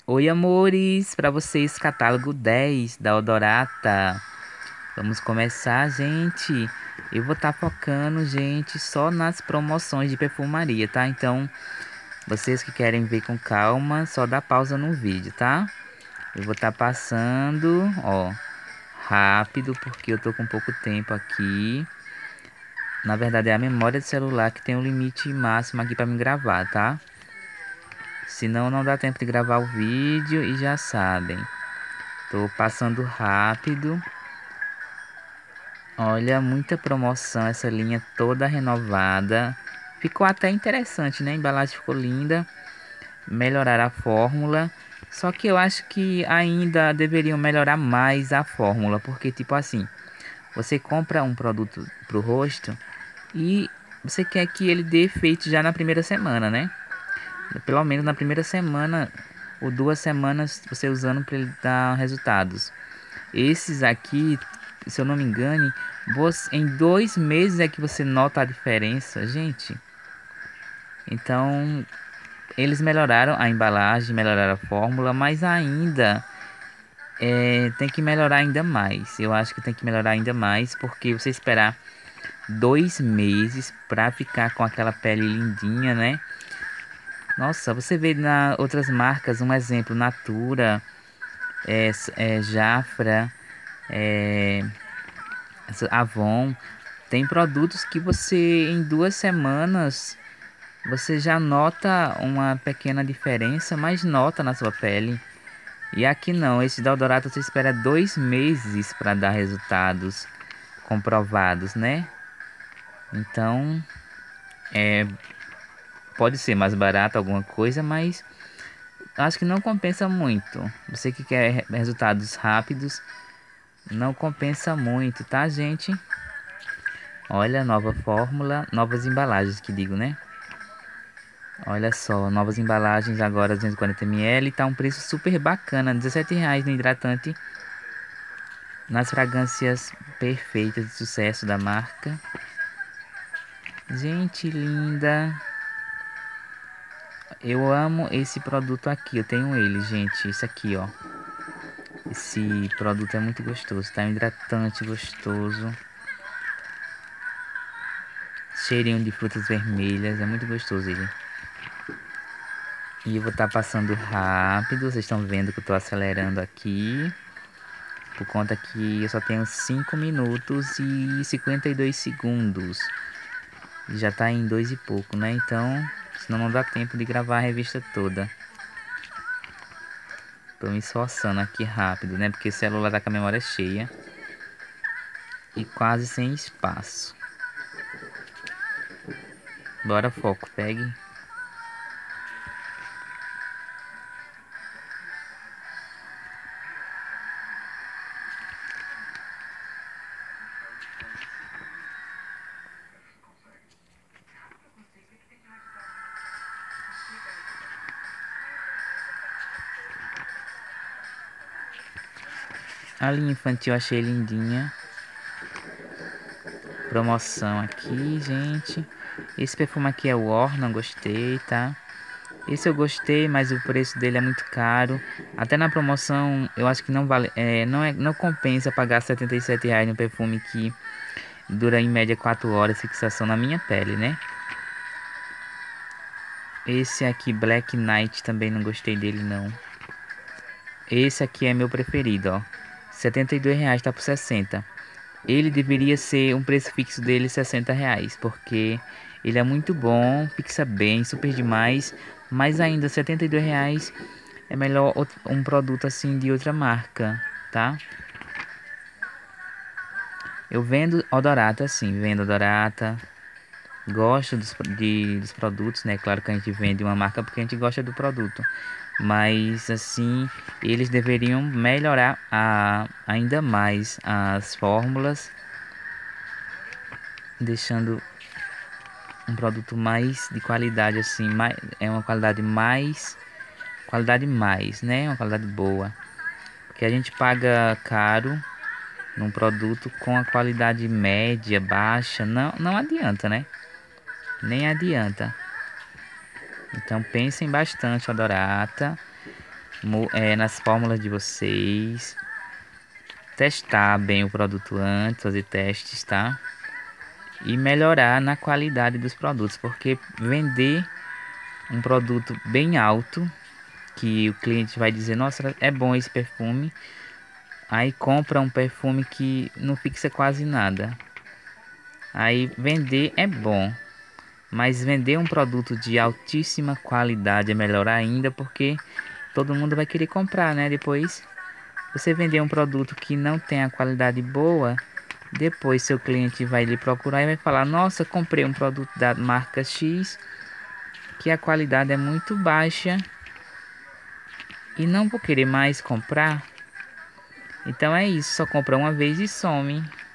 Oi, amores, para vocês, catálogo 10 da Odorata. Vamos começar, gente. Eu vou estar focando, gente, só nas promoções de perfumaria, tá? Então, vocês que querem ver com calma, só dá pausa no vídeo, tá? Eu vou estar passando, ó, rápido, porque eu tô com pouco tempo aqui. Na verdade, é a memória do celular que tem um limite máximo aqui para me gravar, tá? Senão não dá tempo de gravar o vídeo e já sabem. Tô passando rápido. Olha, muita promoção, essa linha toda renovada. Ficou até interessante, né? A embalagem ficou linda. Melhorar a fórmula. Só que eu acho que ainda deveriam melhorar mais a fórmula. Porque, tipo assim, você compra um produto pro rosto e você quer que ele dê efeito já na primeira semana, né? Pelo menos na primeira semana ou 2 semanas você usando para ele dar resultados. Esses aqui, se eu não me engane, em 2 meses é que você nota a diferença, gente. Então, eles melhoraram a embalagem, melhoraram a fórmula, mas ainda tem que melhorar ainda mais. Eu acho que tem que melhorar ainda mais, porque você esperar 2 meses pra ficar com aquela pele lindinha, né? Nossa, você vê na outras marcas, um exemplo, Natura, Jafra, é, Avon, tem produtos que você em 2 semanas você já nota uma pequena diferença, mas nota na sua pele. E aqui não, esse Deodorado você espera 2 meses para dar resultados comprovados, né? Então, pode ser mais barato alguma coisa, mas acho que não compensa muito. Você que quer resultados rápidos, não compensa muito, tá, gente? Olha, nova fórmula, novas embalagens que digo, né? Olha só, novas embalagens agora 240 ml, tá um preço super bacana, R$ 17 no hidratante, nas fragrâncias perfeitas de sucesso da marca. Gente linda, eu amo esse produto aqui, eu tenho ele, gente, esse aqui, ó. Esse produto é muito gostoso, tá? Um hidratante gostoso. Cheirinho de frutas vermelhas, é muito gostoso ele. E eu vou estar passando rápido, vocês estão vendo que eu tô acelerando aqui. Por conta que eu só tenho 5 minutos e 52 segundos. Já tá em 2 e pouco, né? Então, senão não dá tempo de gravar a revista toda. Tô me esforçando aqui rápido, né? Porque o celular tá com a memória cheia. E quase sem espaço. Bora, foco, pegue. A linha infantil achei lindinha. Promoção aqui, gente. Esse perfume aqui é o Orna, gostei, tá? Esse eu gostei, mas o preço dele é muito caro. Até na promoção, eu acho que não vale, não compensa pagar R$ 77 no perfume que dura em média 4 horas fixação na minha pele, né? Esse aqui, Black Knight, também não gostei dele, não. Esse aqui é meu preferido, ó. R$ 72 tá por 60. Ele deveria ser um preço fixo dele R$ 60, porque ele é muito bom, fixa bem, super demais, mas ainda R$ 72 é melhor um produto assim de outra marca, tá? Eu vendo Odorata, sim, vendo Odorata, gosto dos produtos, né? Claro que a gente vende uma marca porque a gente gosta do produto, mas assim, eles deveriam melhorar ainda mais as fórmulas, deixando um produto mais de qualidade assim, uma qualidade mais, né? Uma qualidade boa. Porque a gente paga caro num produto com a qualidade média, baixa, não adianta, né? Nem adianta. Então pensem bastante, Odorata. nas fórmulas de vocês, testar bem o produto antes, fazer testes, tá? E melhorar na qualidade dos produtos, porque vender um produto bem alto, que o cliente vai dizer, nossa, é bom esse perfume, aí compra um perfume que não fixa quase nada. Aí vender é bom, mas vender um produto de altíssima qualidade é melhor ainda, porque todo mundo vai querer comprar, né? Depois, você vender um produto que não tem a qualidade boa, depois seu cliente vai lhe procurar e vai falar: nossa, comprei um produto da marca X que a qualidade é muito baixa e não vou querer mais comprar. Então é isso, só compra uma vez e some.